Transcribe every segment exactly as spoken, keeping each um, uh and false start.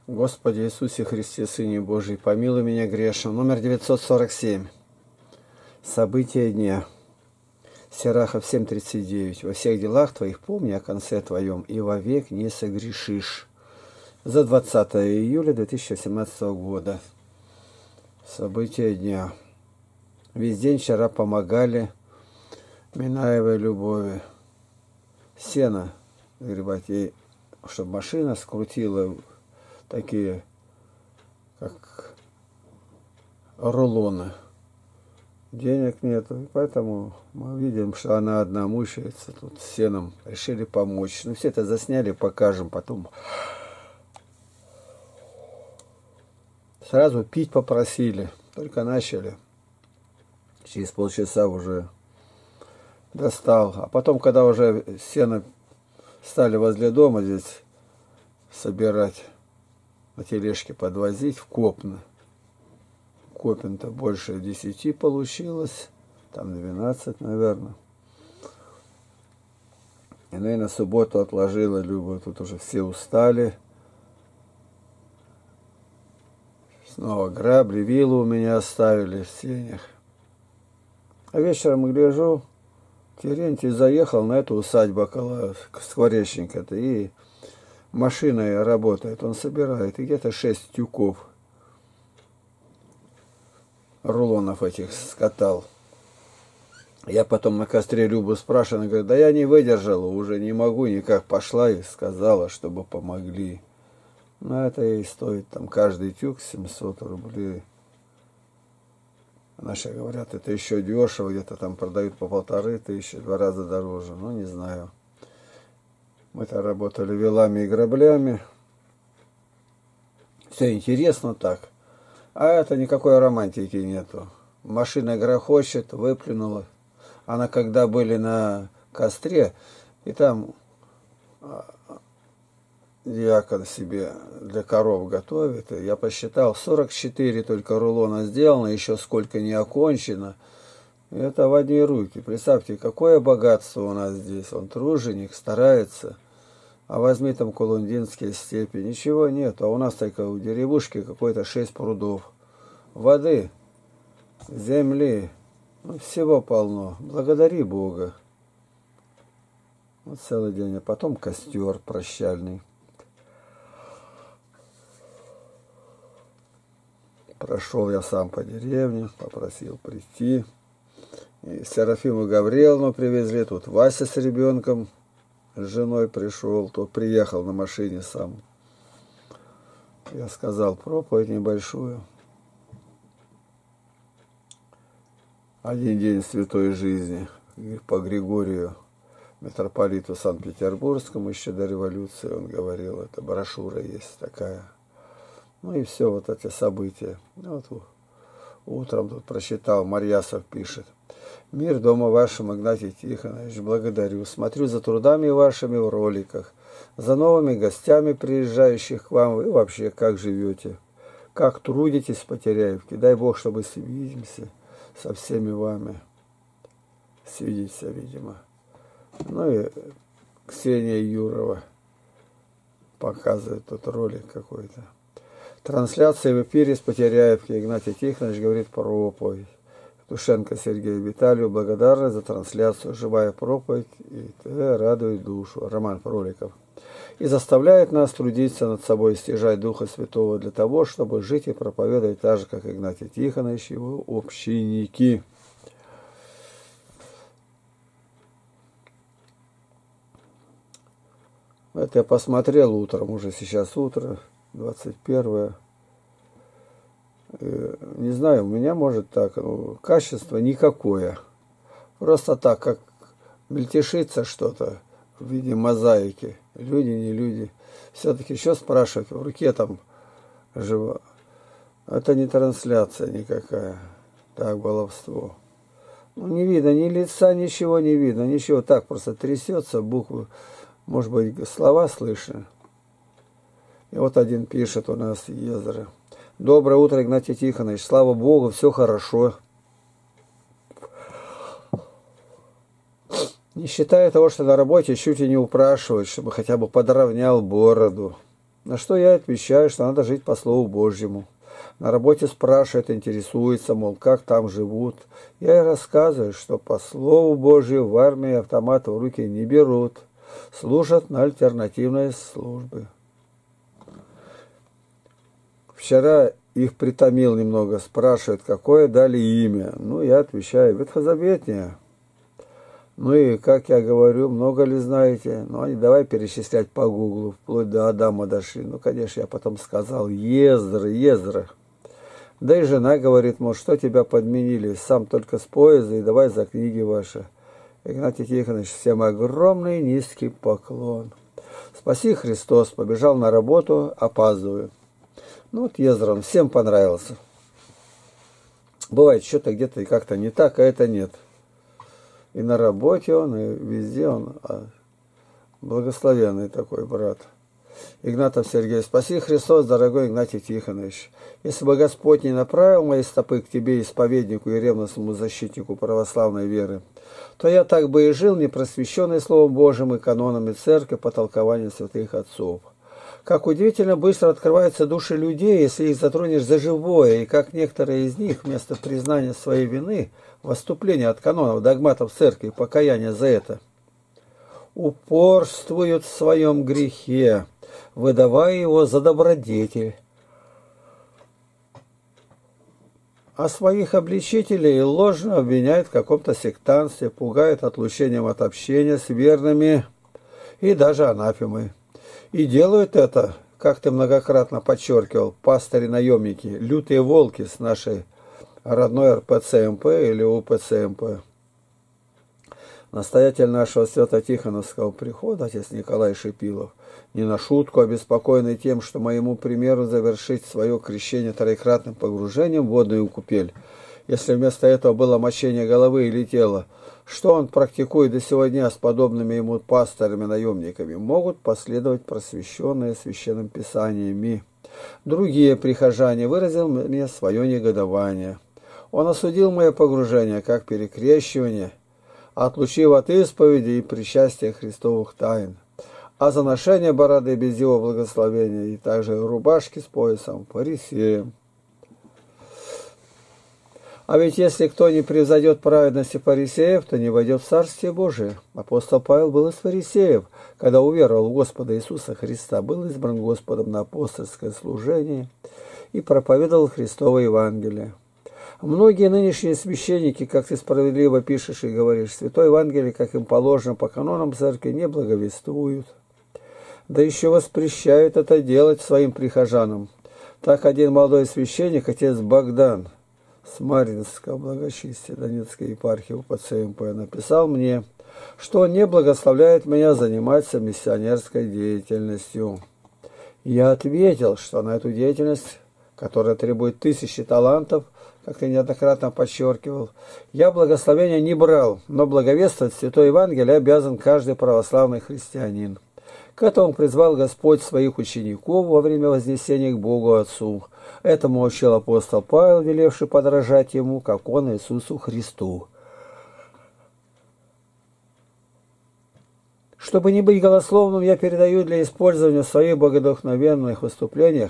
Господи Иисусе Христе, Сыне Божий, помилуй меня грешным. Номер девятьсот сорок семь. События дня. Сирахов семь тридцать девять. Во всех делах твоих помни о конце твоем, и вовек не согрешишь. За двадцатое июля две тысячи восемнадцатого года. События дня. Весь день вчера помогали Минаевой Любови сено сгребать ей, чтобы машина скрутила такие, как рулоны. Денег нет, и поэтому мы видим, что она одна мучается тут с сеном. Решили помочь. Ну, все это засняли, покажем потом. Сразу пить попросили, только начали. Через полчаса уже достал. А потом, когда уже сено стали возле дома здесь собирать, на тележке подвозить в Копно. Копен-то больше десяти получилось, там двенадцать, наверное. И, наверное, субботу отложила Люба, тут уже все устали. Снова грабли, виллу у меня оставили в сенях. А вечером гляжу, Терентий заехал на эту усадьбу около Скворечника-то, и машиной работает, он собирает, и где-то шесть тюков рулонов этих скатал. Я потом на костре Любу спрашиваю, она говорит, да я не выдержала, уже не могу никак, пошла и сказала, чтобы помогли. Но это и стоит там каждый тюк семьсот рублей. Наши говорят, это еще дешево, где-то там продают по полторы тысячи, два раза дороже, ну не знаю. Мы-то работали вилами и граблями. Все интересно так. А это никакой романтики нету. Машина грохочет, выплюнула. Она когда были на костре, и там диакон себе для коров готовит, и я посчитал, сорок четыре только рулона сделано, еще сколько не окончено. И это в одни руки. Представьте, какое богатство у нас здесь. Он труженик, старается. А возьми там Кулундинские степи, ничего нет. А у нас только у деревушки какой-то шесть прудов. Воды, земли, ну, всего полно. Благодари Бога. Вот целый день. А потом костер прощальный. Прошел я сам по деревне, попросил прийти. И Серафиму Гавриловну привезли. Тут Вася с ребенком. С женой пришел, то приехал на машине сам. Я сказал проповедь небольшую. Один день святой жизни по Григорию, митрополиту Санкт-Петербургскому, еще до революции, он говорил, это брошюра есть такая. Ну и все, вот эти события. Вот утром тут прочитал, Марьясов пишет. Мир дома вашим, Игнатий Тихонович, благодарю. Смотрю за трудами вашими в роликах, за новыми гостями, приезжающих к вам. Вы вообще как живете, как трудитесь в Потеряевке. Дай Бог, чтобы свидимся со всеми вами. Свидимся, видимо. Ну и Ксения Юрова показывает тут ролик какой-то. Трансляция в эфире с Потеряевки. Игнатий Тихонович говорит проповедь. Тушенко Сергею Виталию благодарна за трансляцию «Живая проповедь» и т.д. радует душу. Роман Проликов. И заставляет нас трудиться над собой, стяжать Духа Святого для того, чтобы жить и проповедовать так же, как Игнатий Тихонович и его общинники. Это я посмотрел утром, уже сейчас утро, двадцать первое. Не знаю, у меня может так, ну, качество никакое. Просто так, как мельтешится что-то в виде мозаики. Люди, не люди. Все-таки еще спрашивать, в руке там живо. Это не трансляция никакая. Так, баловство. Ну, не видно ни лица, ничего не видно. Ничего, так просто трясется, буквы. Может быть, слова слышно. И вот один пишет у нас Езра. Доброе утро, Игнатий Тихонович. Слава Богу, все хорошо. Не считая того, что на работе чуть и не упрашивают, чтобы хотя бы подровнял бороду. На что я отвечаю, что надо жить по Слову Божьему. На работе спрашивают, интересуются, мол, как там живут. Я и рассказываю, что по Слову Божию в армии автоматы в руки не берут, служат на альтернативной службе. Вчера их притомил немного, спрашивают, какое дали имя. Ну, я отвечаю, ветхозаветнее. Ну и, как я говорю, много ли знаете? Ну, они давай перечислять по гуглу, вплоть до Адама дошли. Ну, конечно, я потом сказал, Ездра, Ездра. Да и жена говорит, мол, что тебя подменили, сам только с поезда и давай за книги ваши. Игнатий Тихонович, всем огромный низкий поклон. Спаси Христос, побежал на работу, опаздываю. Ну, вот Ездра, он всем понравился. Бывает, что-то где-то и как-то не так, а это нет. И на работе он, и везде он благословенный такой брат. Игнатов Сергей, спаси Христос, дорогой Игнатий Тихонович. Если бы Господь не направил мои стопы к тебе, исповеднику и ревностному защитнику православной веры, то я так бы и жил, не просвещенный Словом Божьим и канонами церкви по толкованию святых отцов. Как удивительно быстро открываются души людей, если их затронешь за живое, и как некоторые из них вместо признания своей вины, выступления от канонов, догматов церкви и покаяния за это, упорствуют в своем грехе, выдавая его за добродетель. А своих обличителей ложно обвиняют в каком-то сектантстве, пугают отлучением от общения с верными и даже анафемой. И делают это, как ты многократно подчеркивал, пастыри-наемники, лютые волки с нашей родной эр пэ цэ эм пэ или у пэ цэ эм пэ. Настоятель нашего Свято-Тихоновского прихода, отец Николай Шипилов, не на шутку обеспокоенный тем, что моему примеру завершить свое крещение троекратным погружением в водную купель, если вместо этого было мочение головы или тела, что он практикует до сегодня с подобными ему пастырями-наемниками, могут последовать просвещенные священным писаниями. Другие прихожане выразил мне свое негодование. Он осудил мое погружение как перекрещивание, отлучив от исповеди и причастия Христовых тайн, а за ношение бороды без его благословения и также рубашки с поясом фарисеям. А ведь если кто не превзойдет праведности фарисеев, то не войдет в Царствие Божие. Апостол Павел был из фарисеев, когда уверовал в Господа Иисуса Христа, был избран Господом на апостольское служение и проповедовал Христово Евангелие. Многие нынешние священники, как ты справедливо пишешь и говоришь, Святое Евангелие, как им положено по канонам церкви, не благовествуют. Да еще воспрещают это делать своим прихожанам. Так один молодой священник, отец Богдан, с Маринского благочестия Донецкой епархии у пэ цэ эм пэ, написал мне, что он не благословляет меня заниматься миссионерской деятельностью. Я ответил, что на эту деятельность, которая требует тысячи талантов, как ты неоднократно подчеркивал, я благословения не брал, но благовествовать Святое Евангелие обязан каждый православный христианин. К этому призвал Господь своих учеников во время вознесения к Богу Отцу. Этому учил апостол Павел, велевший подражать ему, как он Иисусу Христу. Чтобы не быть голословным, я передаю для использования в своих богодухновенных выступлениях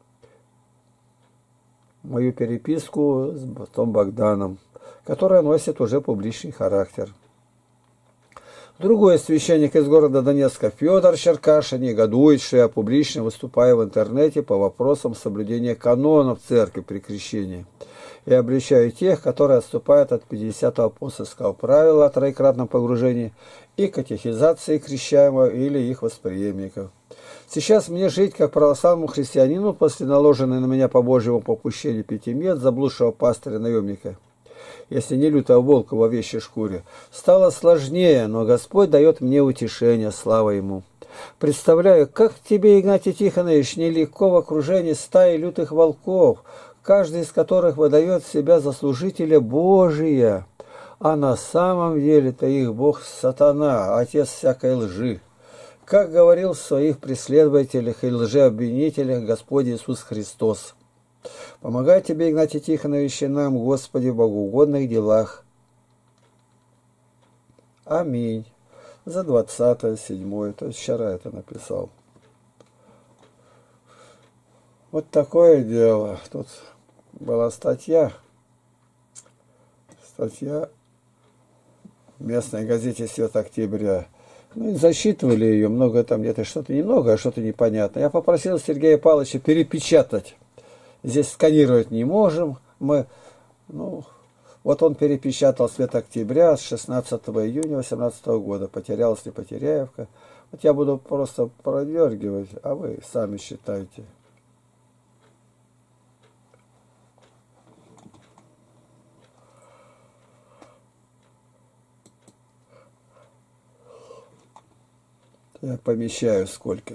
мою переписку с братом Богданом, которая носит уже публичный характер. Другой священник из города Донецка Федор Черкаша негодует, что я публично выступаю в интернете по вопросам соблюдения канонов церкви при крещении и обличаю тех, которые отступают от пятидесятого апостольского правила о троекратном погружении и катехизации крещаемого или их восприемников. Сейчас мне жить как православному христианину после наложенной на меня по Божьему попущению пяти мет заблудшего пастыря-наемника, если не лютого волка в овечьей шкуре, стало сложнее, но Господь дает мне утешение, слава Ему. Представляю, как тебе, Игнатий Тихонович, нелегко в окружении стаи лютых волков, каждый из которых выдает себя за служителя Божия, а на самом деле-то их Бог сатана, отец всякой лжи. Как говорил в своих преследователях и лжеобвинителях Господь Иисус Христос. Помогай тебе, Игнатий Тихонович, и нам, Господи, в богоугодных делах. Аминь. За двадцатое седьмое, то есть вчера это написал. Вот такое дело. Тут была статья, статья в местной газете «Свет октября». Ну и зачитывали ее, много там где-то, что-то немного, а что-то непонятно. Я попросил Сергея Павловича перепечатать. Здесь сканировать не можем. Мы, ну, вот он перепечатал «Свет октября» с шестнадцатого июня две тысячи восемнадцатого года. Потерялась ли Потеряевка. Вот я буду просто продергивать, а вы сами считайте. Я помещаю сколько.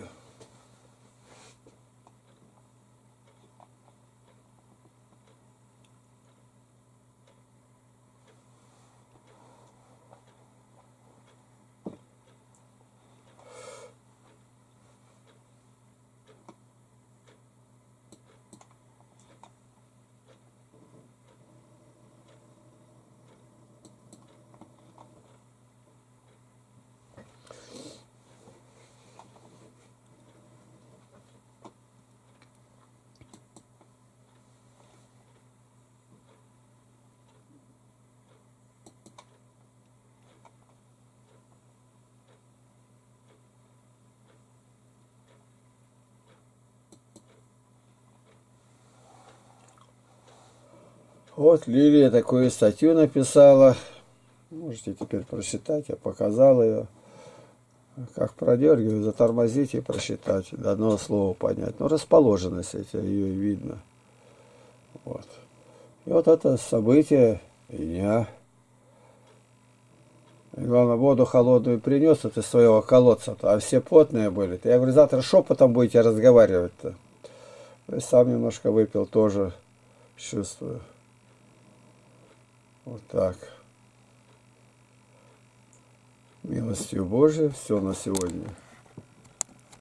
Вот Лилия такую статью написала. Можете теперь прочитать. Я показал ее. Как продергивать, затормозить и прочитать. До одного слова понять. Ну, расположенность эти, ее видно. Вот. И вот это событие дня. И главное, воду холодную принес от из своего колодца-то, а все потные были. Я говорю, завтра шепотом будете разговаривать-то. Я сам немножко выпил, тоже чувствую. Вот так. Милостью Божией все на сегодня.